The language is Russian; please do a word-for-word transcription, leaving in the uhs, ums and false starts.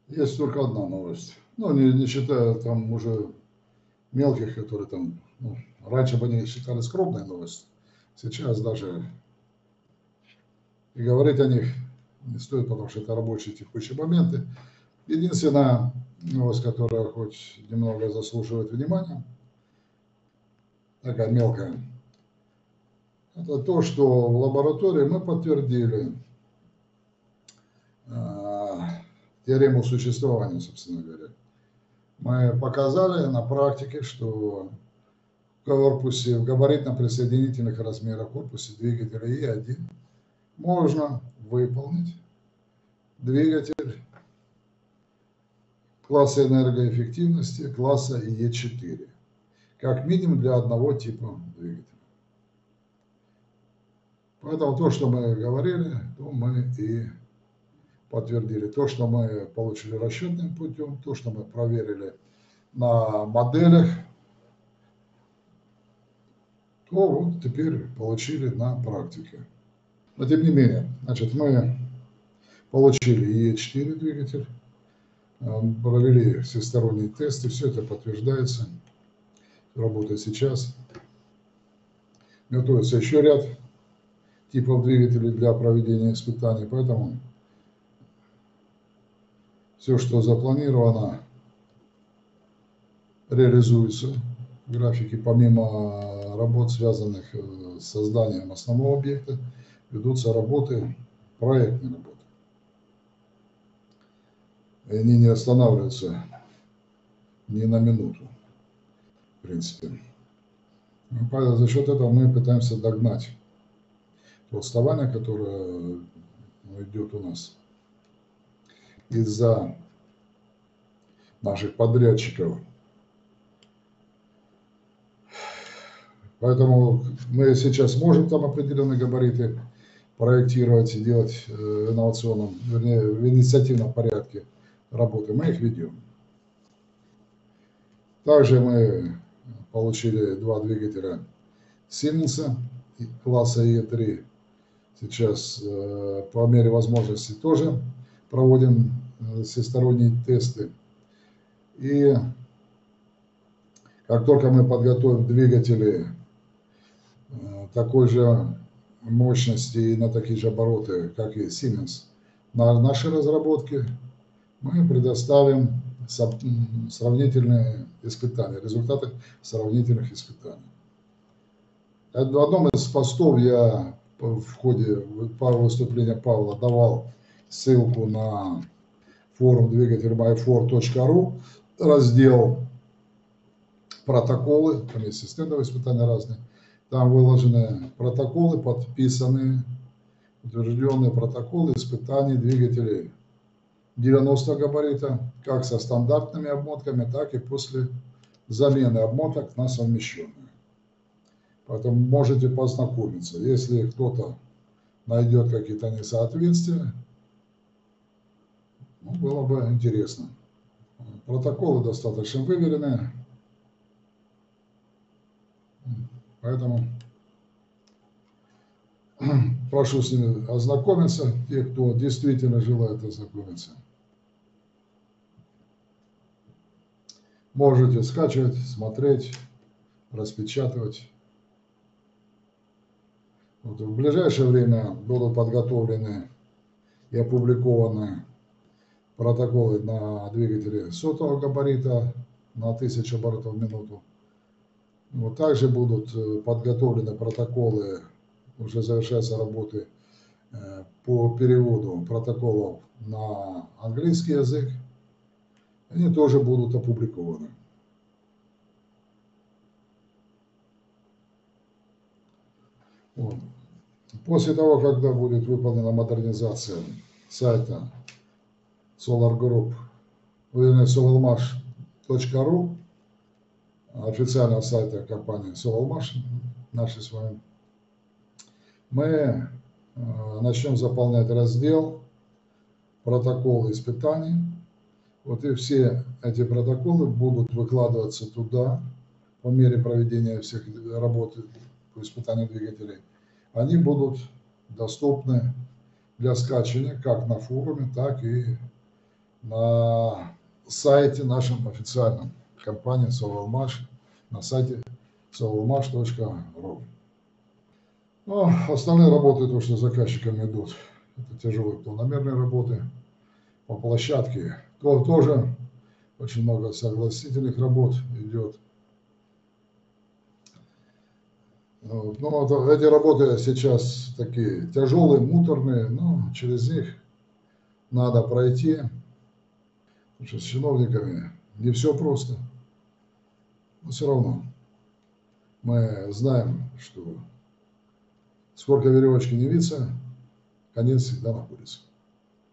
Есть только одна новость. Ну, не, не считая там уже мелких, которые там, ну, раньше бы они считали скромной новостью. Сейчас даже и говорить о них не стоит, потому что это рабочие текущие моменты. Единственная новость, которая хоть немного заслуживает внимания, такая мелкая, это то, что в лаборатории мы подтвердили э, теорему существования, собственно говоря. Мы показали на практике, что в корпусе, в габаритно-присоединительных размерах корпусе двигателя И один можно выполнить двигатель класса энергоэффективности класса Е четыре, как минимум для одного типа двигателя. Поэтому то, что мы говорили, то мы и подтвердили. То, что мы получили расчетным путем, то, что мы проверили на моделях, то вот теперь получили на практике. Но тем не менее, значит, мы получили Е четыре двигатель, провели всесторонние тесты, все это подтверждается, работает сейчас. Готовится еще ряд типов двигателей для проведения испытаний, поэтому все, что запланировано, реализуется в графике. Помимо работ, связанных с созданием основного объекта, ведутся работы, проектные работы. И они не останавливаются ни на минуту, в принципе. За счет этого мы пытаемся догнать то отставание, которое идет у нас из-за наших подрядчиков. Поэтому мы сейчас можем там определенные габариты проектировать и делать в инновационном, вернее, в инициативном порядке работы. Мы их ведем. Также мы получили два двигателя Siemens класса Е три. Сейчас по мере возможности тоже проводим всесторонние тесты. И как только мы подготовим двигатели такой же мощности и на такие же обороты, как и Siemens, на нашей разработке, мы предоставим сравнительные испытания, результаты сравнительных испытаний. В одном из постов я в ходе выступления Павла давал ссылку на форум двигатель май фор точка ру, раздел протоколы, там есть и стендовые испытания разные, там выложены протоколы, подписанные, утвержденные протоколы испытаний двигателей девяностого габарита, как со стандартными обмотками, так и после замены обмоток на совмещенные. Поэтому можете познакомиться. Если кто-то найдет какие-то несоответствия, ну, было бы интересно. Протоколы достаточно выверенные, поэтому прошу с ними ознакомиться, те, кто действительно желает ознакомиться. Можете скачивать, смотреть, распечатывать. Вот в ближайшее время будут подготовлены и опубликованы протоколы на двигатели сотого габарита на тысячу оборотов в минуту. Вот также будут подготовлены протоколы, уже завершаются работы по переводу протоколов на английский язык. Они тоже будут опубликованы. Вот. После того, когда будет выполнена модернизация сайта Solar Group, вернее, solarmarsh точка ру, официального сайта компании SolarMarsh, нашей с вами, мы начнем заполнять раздел протоколы испытаний. Вот и все эти протоколы будут выкладываться туда по мере проведения всех работ по испытанию двигателей. Они будут доступны для скачивания как на форуме, так и на сайте нашем официальном, компании Соволмаш, на сайте соволмаш точка ру. Ну, остальные работы, то, что заказчикам идут, это тяжелые планомерные работы по площадке. То, тоже очень много согласительных работ идет. Вот. Ну, вот эти работы сейчас такие тяжелые, муторные, но через них надо пройти, потому что с чиновниками не все просто. Но все равно мы знаем, что сколько веревочки не виться, конец всегда находится.